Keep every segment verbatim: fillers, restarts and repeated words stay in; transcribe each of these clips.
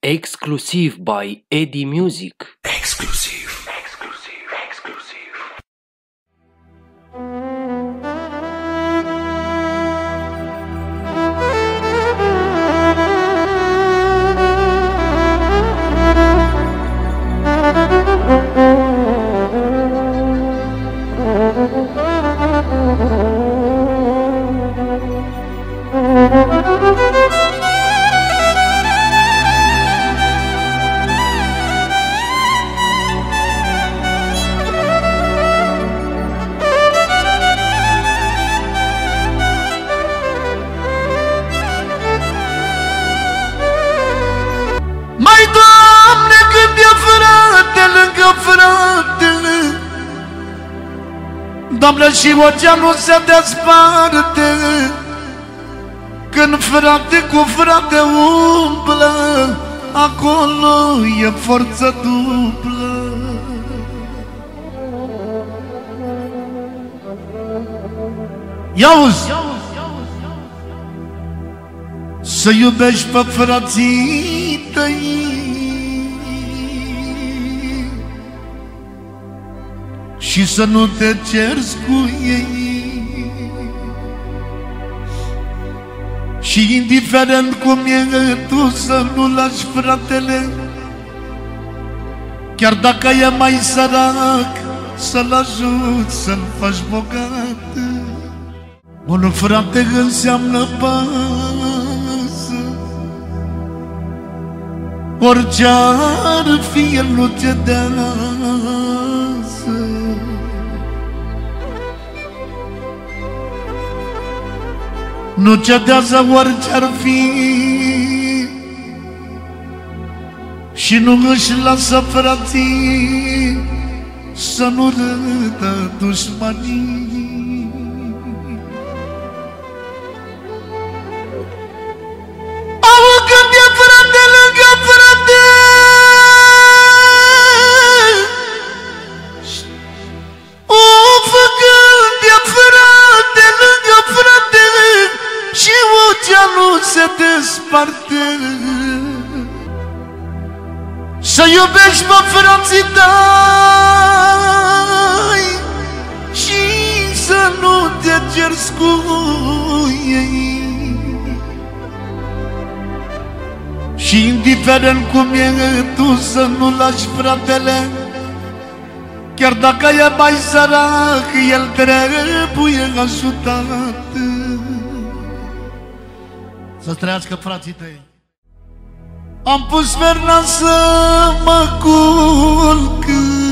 Exclusive by Eddie Music. Exclusive. Exclusive. Exclusive. Mai Doamne, când e frate lângă frate, Doamne, și oceanul se desparte, când frate cu frate umblă, acolo e forță dublă. Ia-uzi! Să iubești pe frații tăi și să nu te cerți cu ei, și indiferent cum e tu să nu lași fratele, chiar dacă e mai sărac, să-l ajuți, să-l faci bogat. Un frate înseamnă pază, orice ar fi el nu cedează. Nu cedează orice ar fi și nu își lasă frații să nu râdă dușmanii. Se desparte, să iubești pe frații tăi și să nu te cerți cu ei, și indiferent cum e tu să nu lași fratele, chiar dacă e mai sărac, el trebuie ajutat. Să trăiască frații tăi. Am pus verna să mă culc,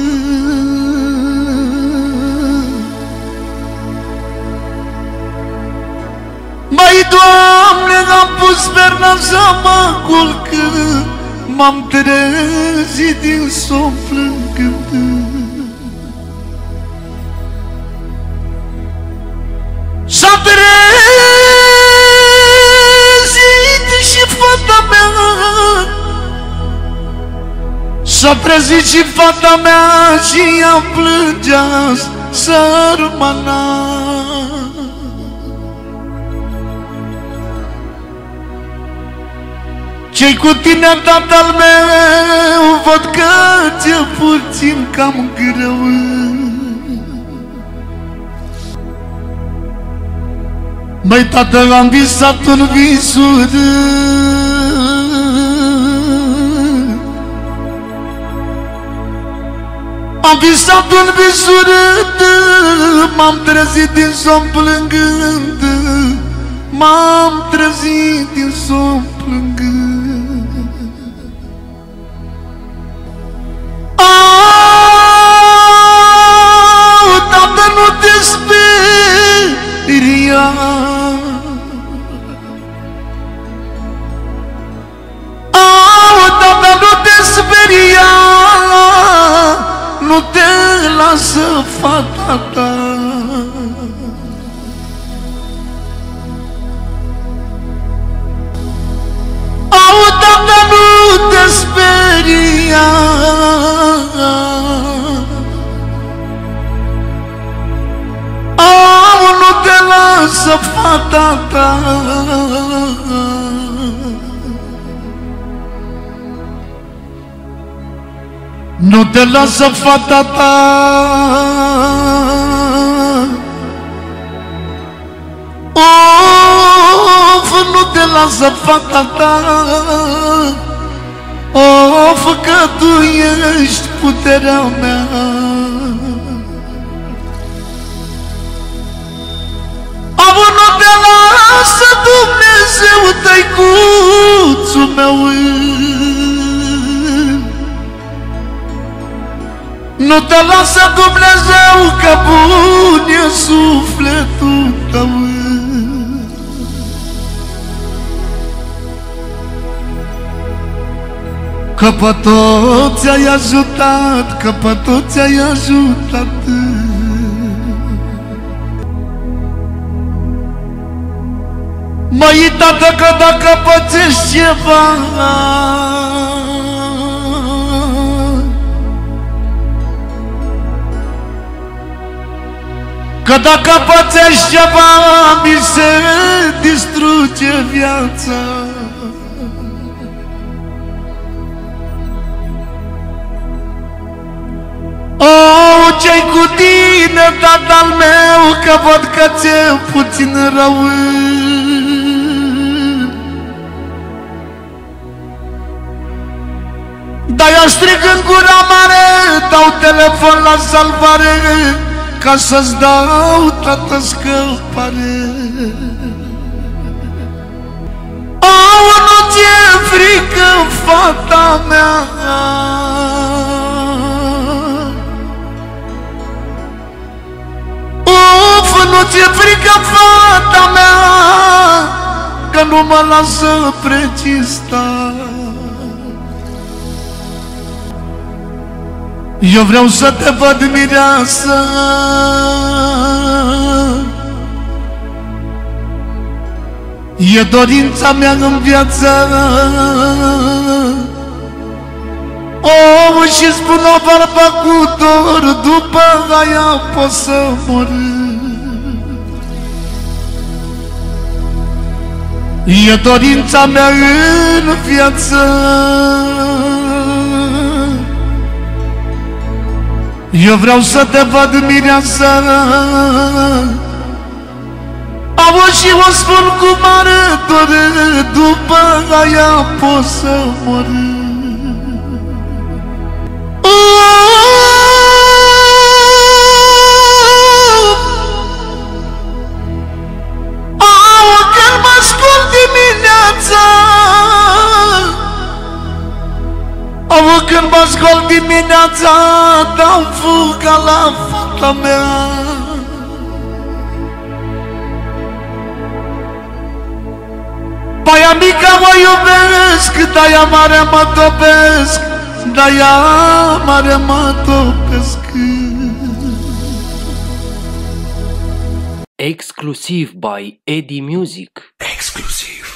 mai Doamne, am pus verna să mă culc, m-am trezit din somn plângând. S-a trezit și fata mea, s-a trezit și fata mea și ea plângea sărmana. Ce-i cu tine, tatăl meu? Văd că ți-e puțin cam greu. Măi, tată, am visat un vis urât, am visat un vis urât, m-am trezit din somn plângând, m-am trezit din somn plângând. Au, tată, nu te speria, speria, nu te lasă fata ta. Au, tata, nu te speria, au, nu te lasă fata ta. Nu te lasă fata ta, of, nu te lasă fata ta, of, că tu ești puterea mea. Of, nu te lasă Dumnezeu, tăicuțul meu. Nu te lasă Dumnezeu, că bun e sufletul tău. Că pe toți ai ajutat, că pe toți ai ajutat. Măi, tată, că dacă pățești ceva, că dacă pățești ceva, mi se distruge viața. Oh, ce-i cu tine, tatăl meu, că văd că ți-e puțin rău. Dar eu strig în gura mare, dau telefon la salvare, ca să-ți dau, tată, scăpare. Oh, nu ți-e frică, fata mea, of, nu ți-e frică, fata mea, că nu mă lasă precista. Eu vreau să te văd mireasă, e dorința mea în viață. Oh, și spun o vorbă cu dor, după aia pot să mor. E dorința mea în viață. Eu vreau să te văd mireasă. Auzi, și o spun cu mare dor, după aia pot să mor. Au, când mă scol dimineața, au, când mă scol dimineața, dau fuga la fata mea. Baia mică mă iubesc, de-aia mare mă topesc, de-aia mare mă topesc. Exclusiv by Eddie Music. Exclusiv.